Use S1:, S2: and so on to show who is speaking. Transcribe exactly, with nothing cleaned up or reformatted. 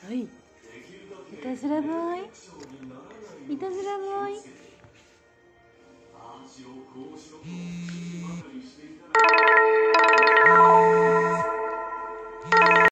S1: はい。いたずらボーイ。いたずらボーイ。